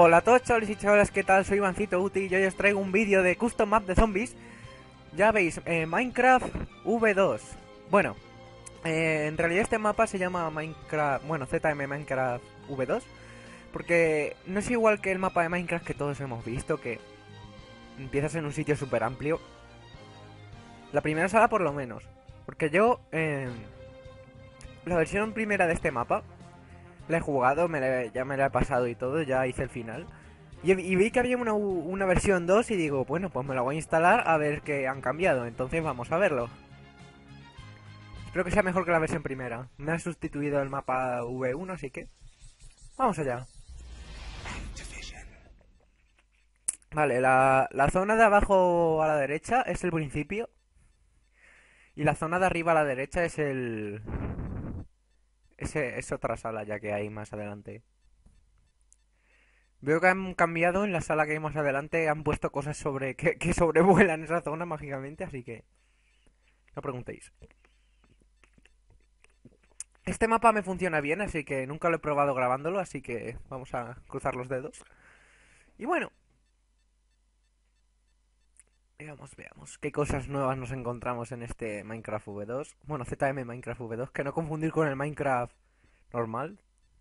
Hola a todos chavales y chavalas, ¿qué tal? Soy Ivancito Uti y hoy os traigo un vídeo de custom map de zombies. Ya veis, Minecraft V2. Bueno, en realidad este mapa se llama Minecraft, bueno, ZM Minecraft V2, porque no es igual que el mapa de Minecraft que todos hemos visto, que empiezas en un sitio súper amplio. La primera sala por lo menos, porque yo, la versión primera de este mapa la he jugado, ya me la he pasado y todo, ya hice el final. Y vi que había una versión 2 y digo, bueno, pues me la voy a instalar a ver qué han cambiado. Entonces vamos a verlo. Espero que sea mejor que la versión primera. Me ha sustituido el mapa V1, así que vamos allá. Vale, la zona de abajo a la derecha es el principio. Y la zona de arriba a la derecha es es otra sala ya que hay más adelante. Veo que han cambiado en la sala que hay más adelante, han puesto cosas sobre que sobrevuelan esa zona mágicamente, así que no preguntéis. Este mapa me funciona bien, así que nunca lo he probado grabándolo, así que vamos a cruzar los dedos. Y bueno, veamos qué cosas nuevas nos encontramos en este Minecraft V2. Bueno, ZM Minecraft V2, que no confundir con el Minecraft normal.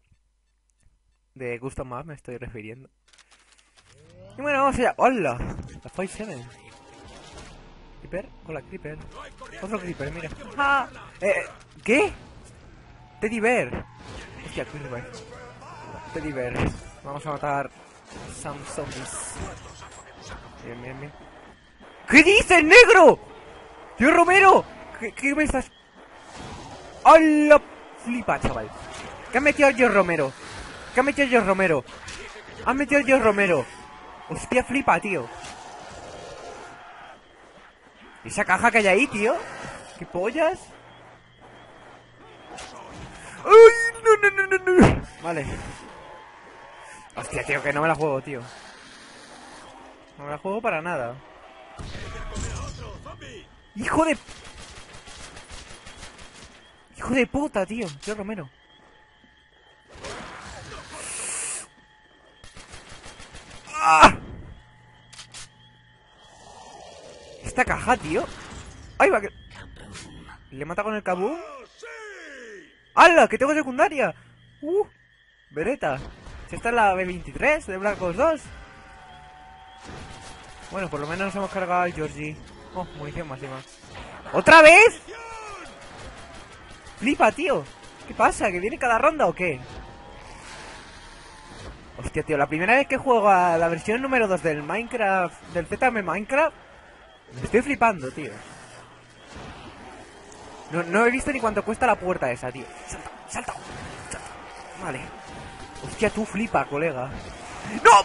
De Custom Map me estoy refiriendo. Y bueno, vamos allá. ¡Hola! La 5-7. ¿Creeper? Hola, Creeper. Otro Creeper, mira. ¡Ah! ¿Qué? Teddy Bear. Hostia, Creeper. Teddy Bear. Vamos a matar some zombies. Bien, bien, bien. ¿Qué dices, negro? ¡Tío Romero! ¿Qué me estás...? ¡Hola! Flipa, chaval. ¿Qué ha metido yo Romero? ¿Qué ha metido yo Romero? ¿Ha metido yo Romero? Hostia, flipa, tío. ¿Esa caja que hay ahí, tío? ¿Qué pollas? ¡Ay! No. Vale. Hostia, tío, que no me la juego, tío. No me la juego para nada. ¡Hijo de... ¡Hijo de puta, tío! Tío Romero. ¡Ah! Esta caja, tío. ¡Ay, va que... ¿Le mata con el kaboom? ¡Hala! ¡Que tengo secundaria! Beretta. Si esta es la B23 de Black Ops 2. Bueno, por lo menos nos hemos cargado al Georgie. Oh, munición máxima. ¿Otra vez? Flipa, tío. ¿Qué pasa? ¿Que viene cada ronda o qué? Hostia, tío, la primera vez que juego a la versión número 2 del Minecraft, del ZM Minecraft, me estoy flipando, tío. No he visto ni cuánto cuesta la puerta esa, tío. Salta. Vale. Hostia, tú flipa, colega. ¡No!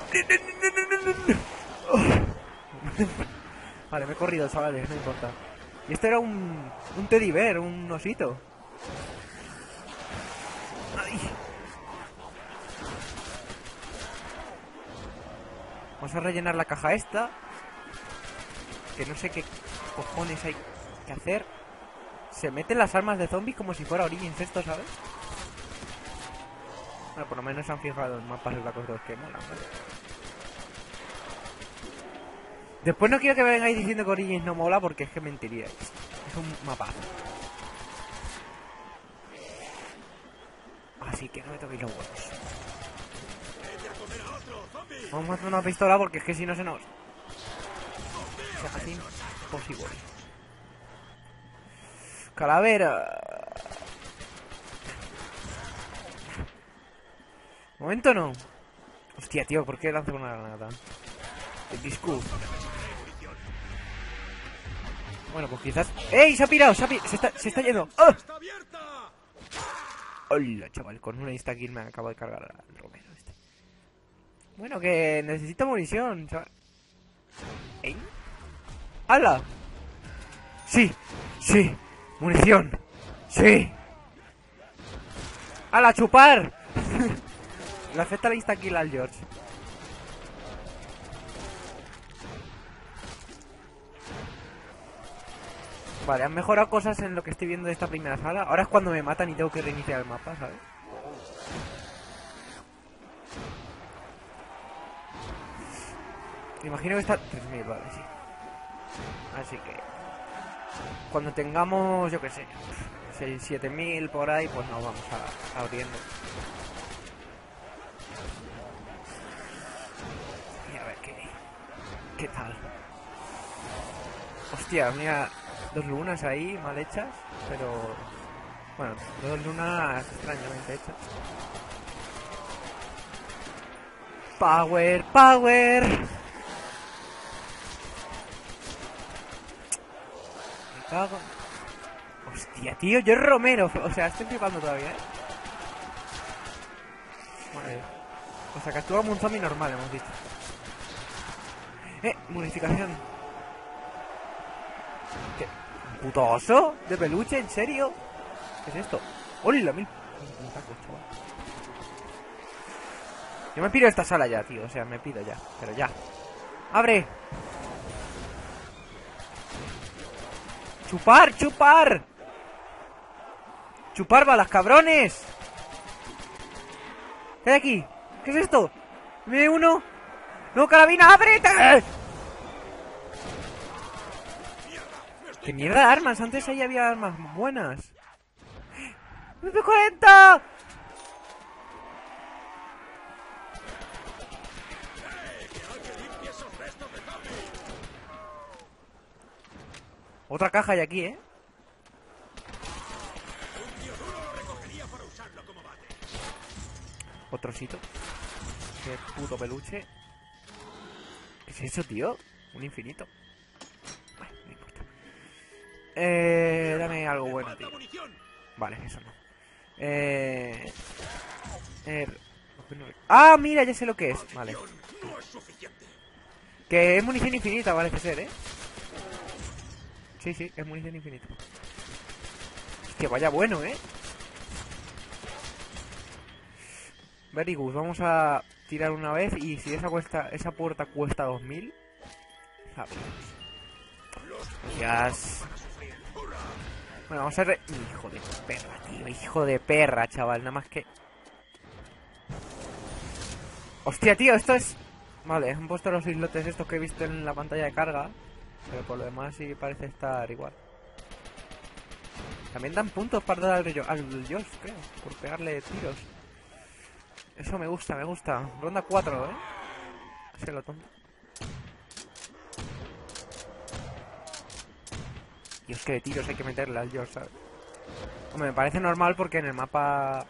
Vale, me he corrido, chavales, no importa. Y esto era un teddy bear, un osito. Ay. Vamos a rellenar la caja esta. Que no sé qué cojones hay que hacer. Se meten las armas de zombies como si fuera Origins esto, ¿sabes? Bueno, por lo menos se han fijado en mapas de Black Ops 2 que molan, ¿vale? Después no quiero que me vengáis diciendo que Origins no mola porque es que mentiría. Es un mapazo. Así que no me toquéis los huevos. Vamos a hacer una pistola porque es que si no se nos... Se hace imposible. Calavera. Momento no. Hostia, tío, ¿por qué lanzo una granada? El disco. Bueno, pues quizás... ¡Ey! Se ha pirado, se está yendo. ¡Ah! Hola, chaval, con una insta-kill me acabo de cargar al Romero este. Bueno, que necesito munición, chaval. ¿Eh? ¡Hala! ¡Sí! ¡Munición! ¡Sí! ¡Hala, chupar! Le afecta la insta-kill al George. Vale, han mejorado cosas en lo que estoy viendo de esta primera sala. Ahora es cuando me matan y tengo que reiniciar el mapa, ¿sabes? Imagino que está 3000, vale, sí. Así que cuando tengamos, yo qué sé, 6, 7000 por ahí, pues nos vamos abriendo. Y a ver qué tal. Hostia, mira, 2 lunas ahí mal hechas, pero bueno, 2 lunas extrañamente hechas. Power, power. Me cago. Hostia, tío, yo Romero. O sea, estoy flipando todavía, ¿eh? Vale. O sea, que actúa como un zombie normal, hemos visto. Modificación. ¿Qué? ¿Un puto oso? ¿De peluche? ¿En serio? ¿Qué es esto? ¡Hola, mil tacos, chaval! Yo me pido esta sala ya, tío. O sea, me pido ya. Pero ya. ¡Abre! ¡Chupar, chupar! ¡Chupar balas, cabrones! ¿Qué hay aquí? ¿Qué es esto? ¿Me uno? ¡No, carabina, ábrete! ¡Qué mierda de armas! Antes ahí había armas buenas. ¡MP40! Otra caja hay aquí, ¿eh? Otro sitio. Qué puto peluche. ¿Qué es eso, tío? Un infinito. Bueno, no importa. Dame algo bueno, tío. Vale, eso no. Ah, mira, ya sé lo que es. Vale. Que es munición infinita, parece ser, ¿eh? Sí, sí, es munición infinita. Que vaya bueno, ¿eh? Very good, vamos a tirar una vez y si esa puerta cuesta 2000, yes. Bueno, vamos a hijo de perra, tío, hijo de perra, chaval, nada más que... Hostia, tío, esto es... Vale, han puesto los islotes estos que he visto en la pantalla de carga, pero por lo demás sí parece estar igual. También dan puntos para dar al Josh, creo, por pegarle tiros. Eso me gusta, me gusta. Ronda 4, ¿eh? Se lo tonto. Dios, que de tiros hay que meterle al Josh, ¿sabes? Hombre, me parece normal porque en el mapa...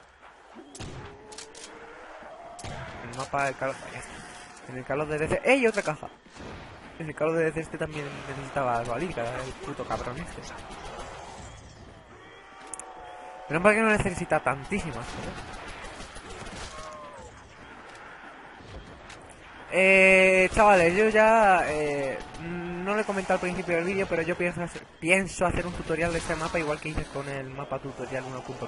En el mapa del Call... En el Call of Duty... ¡Ey! Otra caja. En el Call of Duty este también necesitaba balírica, el puto cabrón este. Pero para que no necesita tantísimas, chavales, yo ya no lo he comentado al principio del vídeo, pero yo pienso hacer un tutorial de este mapa igual que hice con el mapa tutorial 1.9.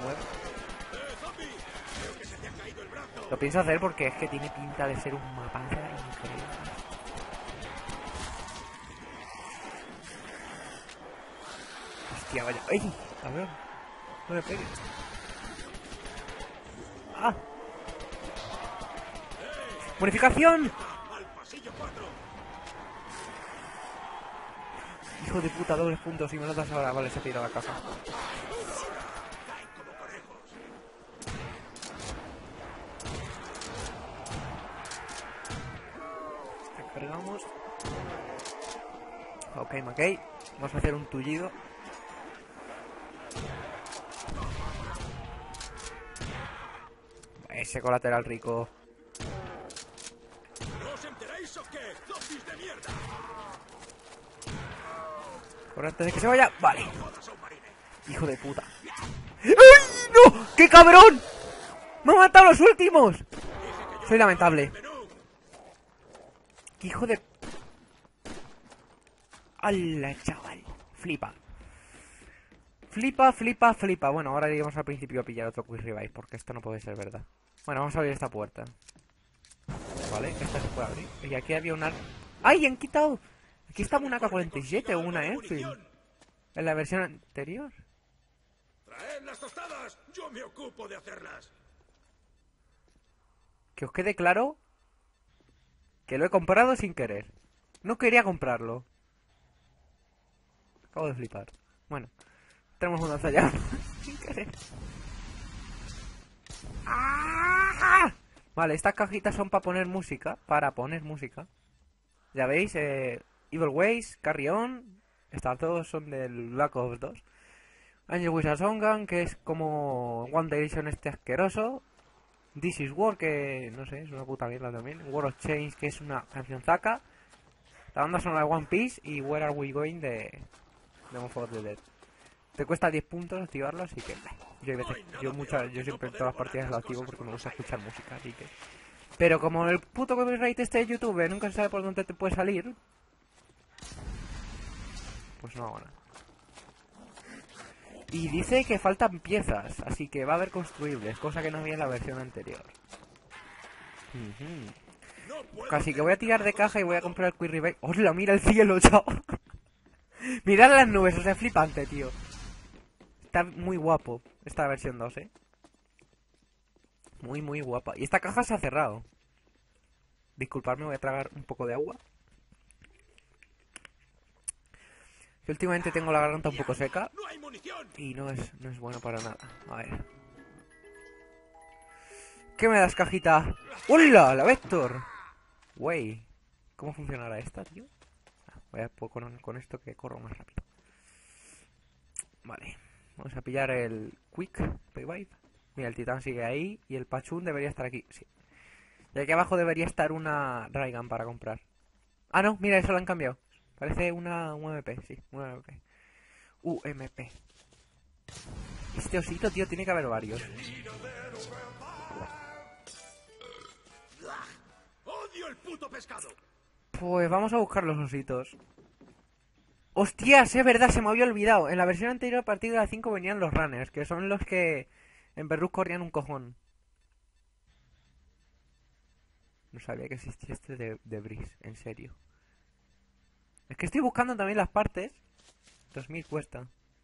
Lo pienso hacer porque es que tiene pinta de ser un mapa increíble. Hostia, vaya. ¡Ay! A ver. No me pegues. ¡Ah! ¡Bonificación! Hijo de puta, dobles puntos y me lo das ahora. Vale, se ha tirado la casa. Cargamos. Ok, ok. Vamos a hacer un tullido. Ese colateral rico. ¿No os enteráis o qué? ¡Zombies de mierda! Por antes de que se vaya. Vale. Hijo de puta. ¡Ay, no! ¡Qué cabrón! ¡Me han matado los últimos! Soy lamentable. ¡Qué hijo de... ¡Hala, chaval! Flipa. Flipa, flipa, flipa. Bueno, ahora iremos al principio a pillar otro Quick Revive, porque esto no puede ser verdad. Bueno, vamos a abrir esta puerta. Vale, esta se puede abrir. Y aquí había una... ¡Ay, han quitado! Aquí estaba una K-47 o una Enfield. En la versión anterior. ¡Traed las tostadas! ¡Yo me ocupo de hacerlas! Que os quede claro que lo he comprado sin querer. No quería comprarlo. Acabo de flipar. Bueno, tenemos un lanzallamas. Sin querer. ¡Ah! Vale, estas cajitas son para poner música. Ya veis, Evil Ways, Carry On. Estas dos son del Black Ops 2. Angel with a Songgun, que es como One Direction este asqueroso. This is War, que no sé, es una puta mierda también. War of Change, que es una canción zaca. La banda sonora de One Piece. Y Where Are We Going de Moth of the Dead. Te cuesta 10 puntos activarlo, así que yo siempre en todas las partidas lo activo porque me gusta escuchar música, así que... Pero como el puto copyright este de YouTube nunca se sabe por dónde te puede salir, pues no hago nada. Y dice que faltan piezas, así que va a haber construibles, cosa que no había en la versión anterior. Así que voy a tirar de caja y voy a comprar el Query Bike. ¡Hola, mira el cielo, chaval! Mirad las nubes, o sea, flipante, tío. Está muy guapo esta versión 2, Muy, muy guapa. Y esta caja se ha cerrado. Disculpadme, voy a tragar un poco de agua. Yo últimamente tengo la garganta un poco seca. Y no es bueno para nada. A ver. ¿Qué me das, cajita? ¡Hola! ¡La Vector! Wey. ¿Cómo funcionará esta, tío? Voy a con esto que corro más rápido. Vale. Vamos a pillar el Quick Revive. Mira, el titán sigue ahí. Y el Pachún debería estar aquí. Sí. Y aquí abajo debería estar una Raygun para comprar. Ah, no, mira, eso lo han cambiado. Parece una UMP, sí, una UMP. UMP. Este osito, tío, tiene que haber varios. ¡Odio el puto pescado! Pues vamos a buscar los ositos. ¡Hostias! Es verdad, se me había olvidado. En la versión anterior, a partir de la 5, venían los runners, que son los que en Berrus corrían un cojón. No sabía que existía este de Breeze, en serio. Es que estoy buscando también las partes. 2000 cuesta.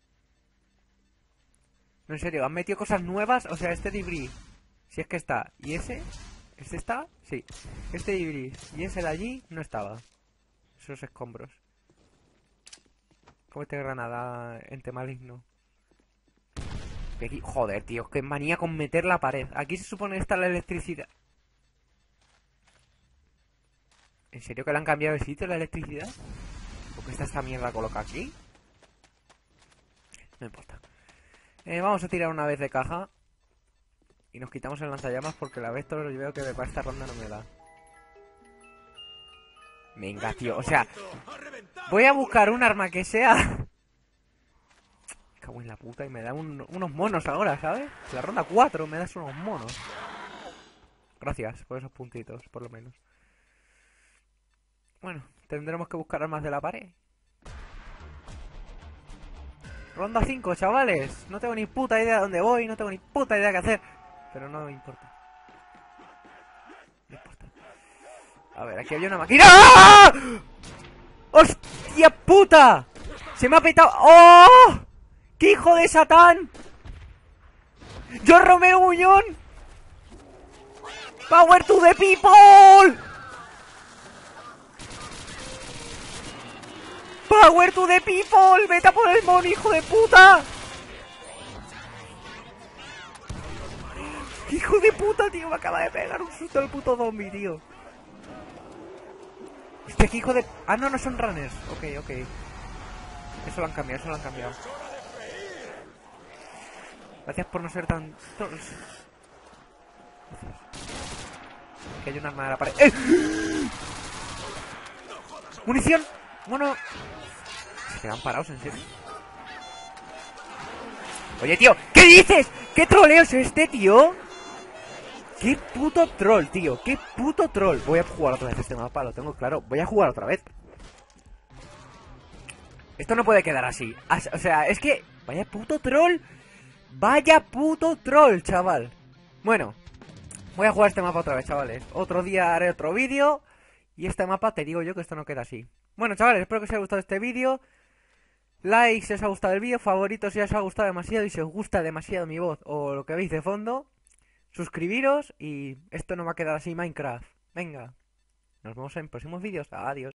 No, en serio, han metido cosas nuevas. O sea, este de Breeze, si es que está. ¿Y ese? ¿Este está? Sí. Este de Breeze y ese de allí no estaba. Esos escombros. Como este granada ente maligno. Y aquí, joder, tío, qué manía con meter la pared. Aquí se supone que está la electricidad. ¿En serio que le han cambiado el sitio la electricidad? ¿Por qué está esta mierda colocada aquí? No importa. Vamos a tirar una vez de caja. Y nos quitamos el lanzallamas porque la Vector yo veo que para esta ronda no me da. Venga, tío, o sea, voy a buscar un arma que sea... Me cago en la puta y me da unos monos ahora, ¿sabes? La ronda 4 me das unos monos. Gracias por esos puntitos, por lo menos. Bueno, tendremos que buscar armas de la pared. Ronda 5, chavales. No tengo ni puta idea de dónde voy, no tengo ni puta idea de qué hacer. Pero no me importa. No importa. A ver, aquí había una máquina. ¡Ah! ¡Hostia puta! ¡Se me ha petado! ¡Oh! ¡Qué hijo de Satán! ¡Yo Romeo Muñón! ¡Power to the people! ¡Power to the people! ¡Vete a por el mono, hijo de puta! ¡Hijo de puta, tío! Me acaba de pegar un susto el puto zombie, tío. Hostia, qué hijo de... Ah, no, no son runners. Ok, ok. Eso lo han cambiado, eso lo han cambiado. Gracias por no ser tan... Gracias. Que hay un arma de la pared. ¡Eh! ¡Munición! Bueno... Se quedan parados, en serio. Oye, tío, ¿qué dices? ¿Qué troleo es este, tío? ¡Qué puto troll, tío! ¡Qué puto troll! Voy a jugar otra vez este mapa, lo tengo claro. Voy a jugar otra vez. Esto no puede quedar así. O sea, es que... Vaya puto troll. Vaya puto troll, chaval. Bueno, voy a jugar este mapa otra vez, chavales. Otro día haré otro vídeo. Y este mapa te digo yo que esto no queda así. Bueno, chavales, espero que os haya gustado este vídeo. Like si os ha gustado el vídeo. Favorito si os ha gustado demasiado. Y si os gusta demasiado mi voz o lo que veis de fondo. Suscribiros y esto no va a quedar así Minecraft. Venga. Nos vemos en próximos vídeos. Adiós.